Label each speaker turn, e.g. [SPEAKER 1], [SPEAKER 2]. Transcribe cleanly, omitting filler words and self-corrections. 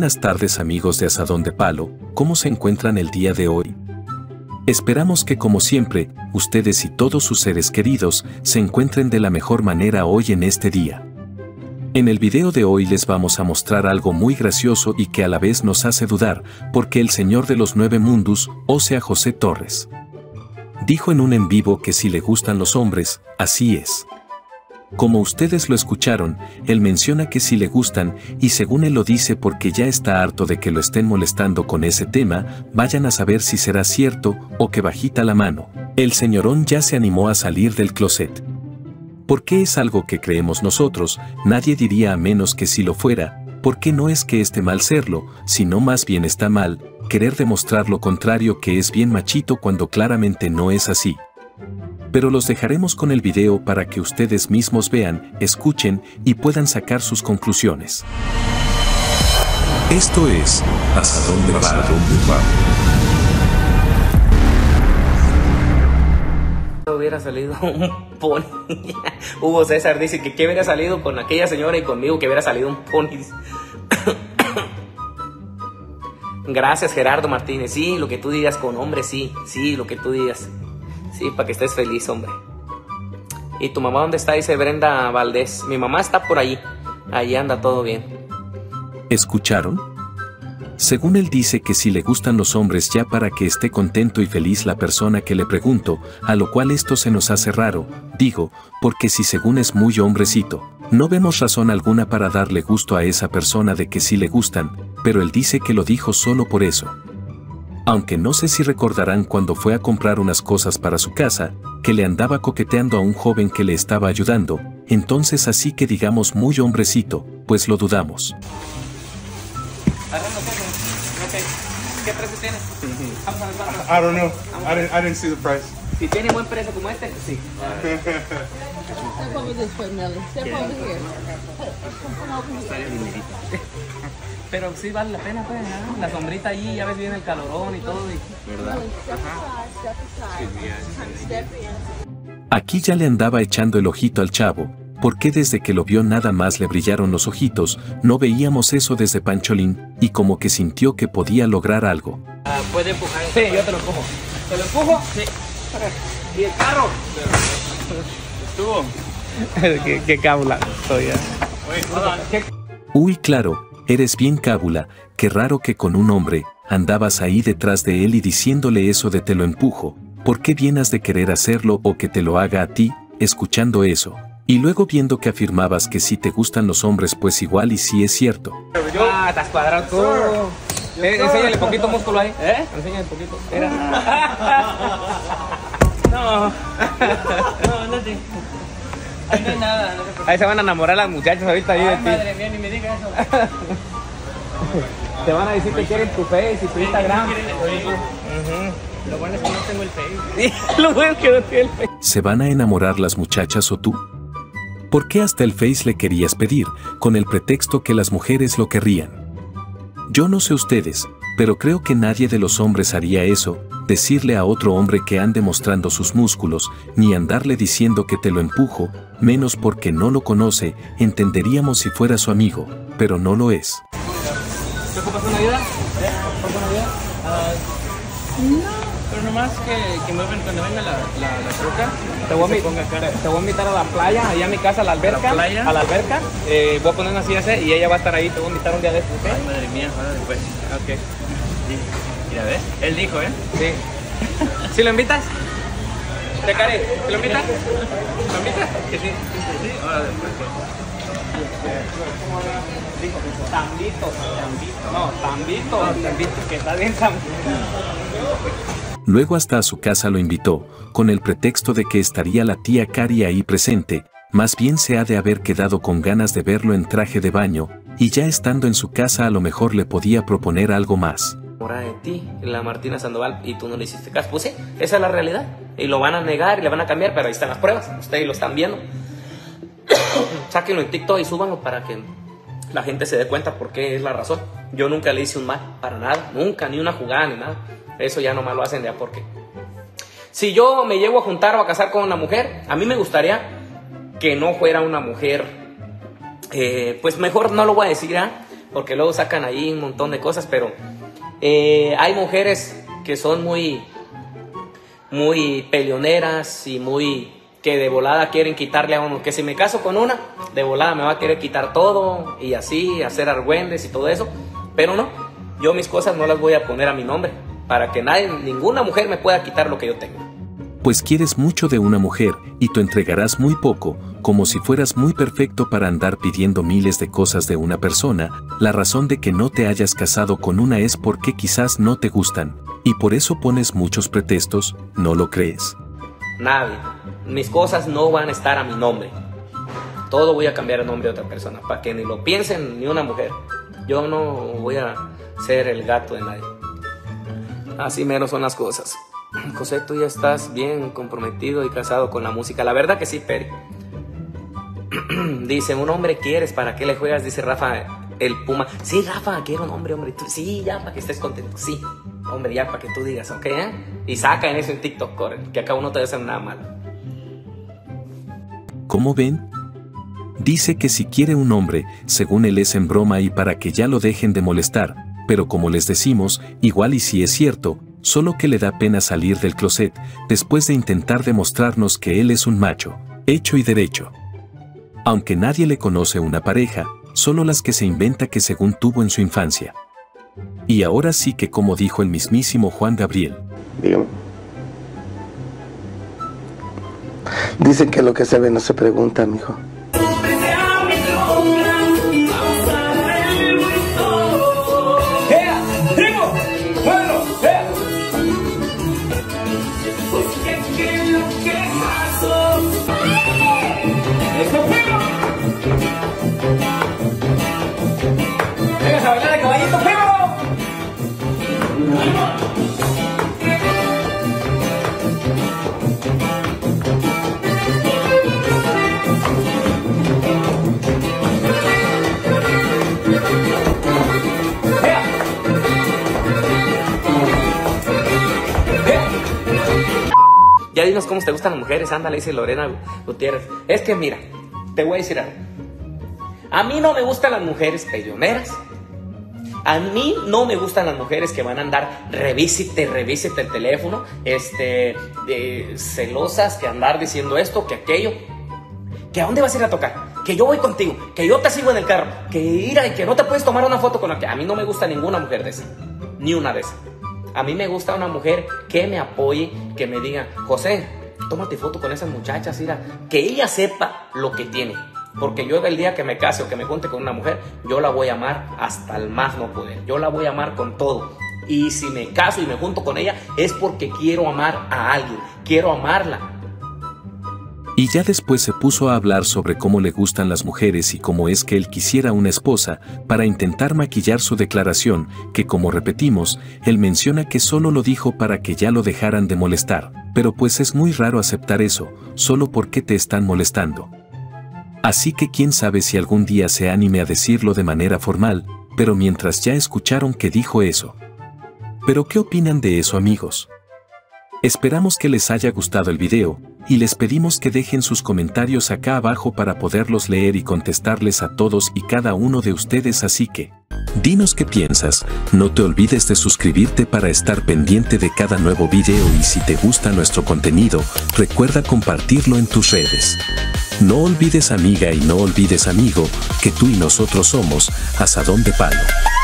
[SPEAKER 1] buenas tardes amigos de Asadón de Palo, ¿cómo se encuentran el día de hoy? Esperamos que como siempre, ustedes y todos sus seres queridos se encuentren de la mejor manera hoy en este día. En el video de hoy les vamos a mostrar algo muy gracioso y que a la vez nos hace dudar, porque el señor de los 9 mundos, o sea José Torres, dijo en un en vivo que si le gustan los hombres, así es. Como ustedes lo escucharon, él menciona que sí le gustan, y según él lo dice porque ya está harto de que lo estén molestando con ese tema, vayan a saber si será cierto, o que bajita la mano. El señorón ya se animó a salir del closet. Porque es algo que creemos nosotros, nadie diría a menos que si lo fuera, porque no es que esté mal serlo, sino más bien está mal, querer demostrar lo contrario que es bien machito cuando claramente no es así. Pero los dejaremos con el video para que ustedes mismos vean, escuchen y puedan sacar sus conclusiones. Esto es Asadón de Palo.
[SPEAKER 2] Hubiera salido un pony. Hugo César dice que hubiera salido con aquella señora y conmigo, que hubiera salido un pony. Gracias Gerardo Martínez. Sí, lo que tú digas con hombre, sí, lo que tú digas. Sí, para que estés feliz, hombre. ¿Y tu mamá dónde está? Dice Brenda Valdés. Mi mamá está por allí. Allí anda todo bien.
[SPEAKER 1] ¿Escucharon? Según él dice que si le gustan los hombres ya para que esté contento y feliz la persona que le pregunto, a lo cual esto se nos hace raro, digo, porque si según es muy hombrecito, no vemos razón alguna para darle gusto a esa persona de que sí le gustan, pero él dice que lo dijo solo por eso. Aunque no sé si recordarán cuando fue a comprar unas cosas para su casa, que le andaba coqueteando a un joven que le estaba ayudando, entonces así que digamos muy hombrecito, pues lo dudamos.
[SPEAKER 2] ¿Qué precio tiene?
[SPEAKER 3] I don't know. I didn't see the price.
[SPEAKER 2] Si tiene buen precio como este, sí.
[SPEAKER 4] Step over this way, Melly. Step over here. Come over here.
[SPEAKER 2] Pero sí vale la pena, pues, ¿no? La sombrita allí, ya ves bien el calorón y todo. ¿Verdad?
[SPEAKER 4] Step in.
[SPEAKER 1] Aquí ya le andaba echando el ojito al chavo, porque desde que lo vio nada más le brillaron los ojitos, no veíamos eso desde Pancholín, y como que sintió que podía lograr algo.
[SPEAKER 2] ¿Puede empujar? Sí, yo te lo empujo. ¿Te lo empujo? Sí. ¿Y el carro? ¿Estuvo? ¿Qué cábula soy ya?
[SPEAKER 1] Uy, claro, eres bien cábula, qué raro que con un hombre, andabas ahí detrás de él y diciéndole eso de te lo empujo, ¿por qué vienes de querer hacerlo o que te lo haga a ti, escuchando eso? Y luego viendo que afirmabas que sí te gustan los hombres pues igual y sí es cierto.
[SPEAKER 2] Estás cuadrado tú. Enséñale poquito músculo ahí. Enséñale poquito. Mira. No. No, no te... Ahí no hay nada. Ahí se van a enamorar las muchachas ahorita ahí de ti. Madre mía, ni me digas eso. Te van a decir que quieren tu Face y tu Instagram. Lo bueno es que no tengo el Face. Lo bueno es que no tengo el Face.
[SPEAKER 1] ¿Se van a enamorar las muchachas o tú? ¿Por qué hasta el Face le querías pedir, con el pretexto que las mujeres lo querrían? Yo no sé ustedes, pero creo que nadie de los hombres haría eso, decirle a otro hombre que ande mostrando sus músculos, ni andarle diciendo que te lo empujo, menos porque no lo conoce, entenderíamos si fuera su amigo, pero no lo es.
[SPEAKER 2] ¿Te ocupas una ayuda? ¿Ocupas una ayuda? No. Pero nomás que mueven cuando venga la troca. Te voy a invitar a la playa, allá a mi casa, a la alberca. ¿A la alberca? Voy a poner una silla y ella va a estar ahí. Te voy a invitar un día de estos, ¿ok? Ay, madre mía, ahora después. Ok. Mira, ¿ves? Él dijo, ¿eh? Sí. ¿Sí lo invitas? ¿Te Cari? ¿Te lo invitas? ¿Lo invitas? Que sí. Sí, ahora después. Tambito, que está bien tambito.
[SPEAKER 1] Luego hasta a su casa lo invitó, con el pretexto de que estaría la tía Cari ahí presente, más bien se ha de haber quedado con ganas de verlo en traje de baño, y ya estando en su casa a lo mejor le podía proponer algo más.
[SPEAKER 2] De ti, la Martina Sandoval, y tú no le hiciste caso. Pues sí, esa es la realidad. Y lo van a negar y le van a cambiar, pero ahí están las pruebas. Ustedes lo están viendo. Sáquenlo en TikTok y súbanlo para que la gente se dé cuenta por qué es la razón. Yo nunca le hice un mal, para nada, nunca, ni una jugada, ni nada. Eso ya nomás lo hacen de a porque. Si yo me llego a juntar o a casar con una mujer, a mí me gustaría que no fuera una mujer, pues mejor no lo voy a decir, ¿eh?
[SPEAKER 5] porque luego sacan ahí un montón de cosas, pero hay mujeres que son muy peleoneras y que de volada quieren quitarle a uno, que si me caso con una, de volada me va a querer quitar todo y así, hacer argüendes y todo eso, pero no, yo mis cosas no las voy a poner a mi nombre, para que ninguna mujer me pueda quitar lo que yo tengo.
[SPEAKER 1] Pues quieres mucho de una mujer y tú entregarás muy poco, como si fueras muy perfecto para andar pidiendo miles de cosas de una persona. La razón de que no te hayas casado con una es porque quizás no te gustan, y por eso pones muchos pretextos, ¿no lo crees?
[SPEAKER 5] Nadie. Mis cosas no van a estar a mi nombre. Todo voy a cambiar el nombre de otra persona, para que ni lo piensen ni una mujer. Yo no voy a ser el gato de nadie. Así menos son las cosas. José, tú ya estás bien comprometido y casado con la música. La verdad que sí, Peri. Dice, un hombre quieres, ¿para qué le juegas? Dice Rafa, el Puma. Sí, Rafa, quiero un hombre. Tú, sí, ya, para que estés contento. Sí, hombre, ya, para que tú digas, ¿ok? Y saca en eso en TikTok, corre, que acá uno te va a hacer nada malo.
[SPEAKER 1] ¿Cómo ven? Dice que si quiere un hombre, según él es en broma y para que ya lo dejen de molestar, pero como les decimos, igual y si es cierto, solo que le da pena salir del closet, después de intentar demostrarnos que él es un macho, hecho y derecho. Aunque nadie le conoce una pareja, solo las que se inventa que según tuvo en su infancia. Y ahora sí que como dijo el mismísimo Juan Gabriel.
[SPEAKER 6] Dígame. Dicen que lo que se ve no se pregunta, mijo.
[SPEAKER 5] Ya dinos cómo te gustan las mujeres, ándale, dice Lorena Gutiérrez. Es que mira, te voy a decir algo. A mí no me gustan las mujeres peleoneras. A mí no me gustan las mujeres que van a andar revísite el teléfono, celosas, que andar diciendo esto, que aquello. ¿Que a dónde vas a ir a tocar? Que yo voy contigo, que yo te sigo en el carro, que ir y que no te puedes tomar una foto con la que... A mí no me gusta ninguna mujer de esa, ni una de esas. A mí me gusta una mujer que me apoye, que me diga, José, tómate foto con esas muchachas, mira, que ella sepa lo que tiene. Porque yo el día que me case o que me junte con una mujer, yo la voy a amar hasta el más no poder. Yo la voy a amar con todo. Y si me caso y me junto con ella, es porque quiero amar a alguien, quiero amarla.
[SPEAKER 1] Y ya después se puso a hablar sobre cómo le gustan las mujeres y cómo es que él quisiera una esposa, para intentar maquillar su declaración, que como repetimos, él menciona que solo lo dijo para que ya lo dejaran de molestar, pero pues es muy raro aceptar eso, solo porque te están molestando. Así que quién sabe si algún día se anime a decirlo de manera formal, pero mientras ya escucharon que dijo eso. ¿Pero qué opinan de eso, amigos? Esperamos que les haya gustado el video, y les pedimos que dejen sus comentarios acá abajo para poderlos leer y contestarles a todos y cada uno de ustedes, así que dinos qué piensas, no te olvides de suscribirte para estar pendiente de cada nuevo video y si te gusta nuestro contenido, recuerda compartirlo en tus redes. No olvides, amiga, y no olvides, amigo, que tú y nosotros somos Asadón de Palo.